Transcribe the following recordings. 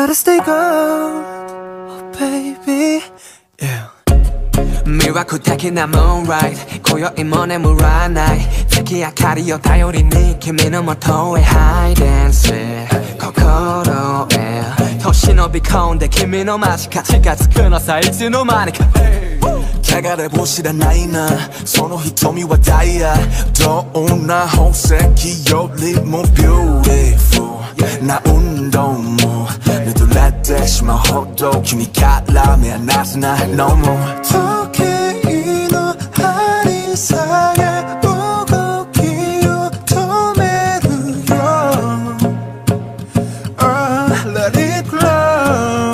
gotta stay gold, oh baby, yeah. 魅惑的な moonlight 今宵も眠らない月明かりを頼りに君の元へ hide and seek 心へ星伸び込んで君の間近近づくのさいつの間にか汚れも知らないなその瞳はダイヤどんな宝石よりも beautiful な運動もぬとれてしまうほど君から目離せないのも時計の針さえ動きを止めるよ、Let it glow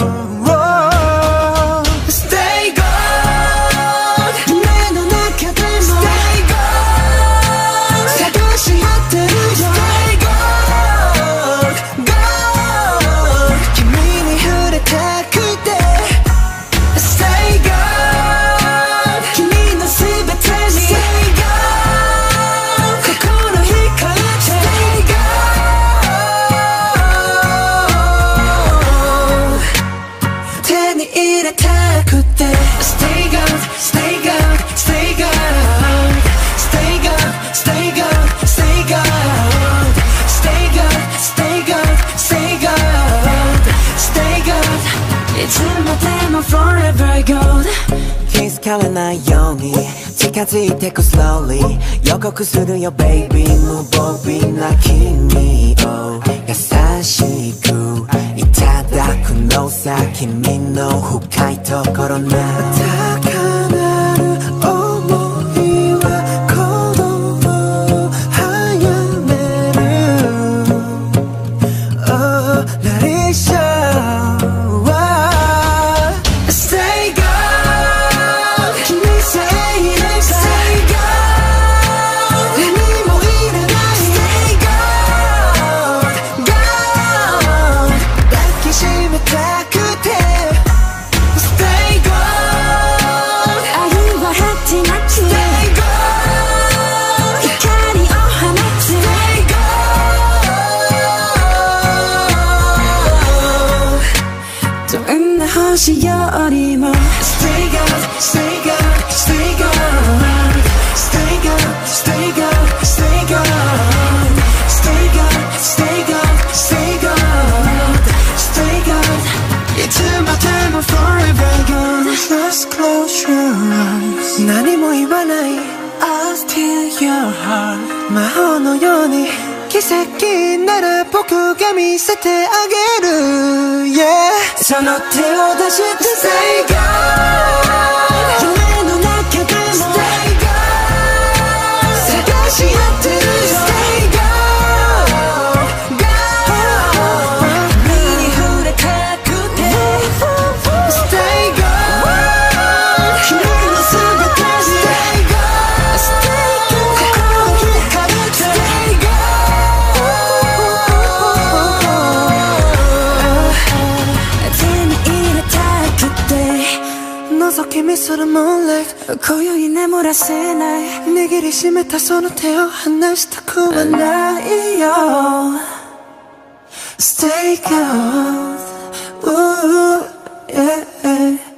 気づかれないように近づいてく slowly 予告するよ baby 無防備な君を優しくいただくのさ君の深いところな高鳴る想いは鼓動を早める Oh let it show星よりも Stay gold, stay gold, stay gold Stay gold, stay gold, stay gold Stay gold, stay gold, stay gold Stay gold いつまでも forever gold Just close your eyes 何も言わない I'll steal your heart 魔法のように奇跡なら僕が見せてあげる、yeah、その手を出して Stay gold 夢の中でも Stay gold 探し合ってる Stay gold Gold 君に触れたくて Stay gold 君のすべて Stay gold Stay gold 心光る Stay gold覗き見する moonlight 今宵眠らせない握りしめたその手を離したくはないよ Stay gold, ooh, yeah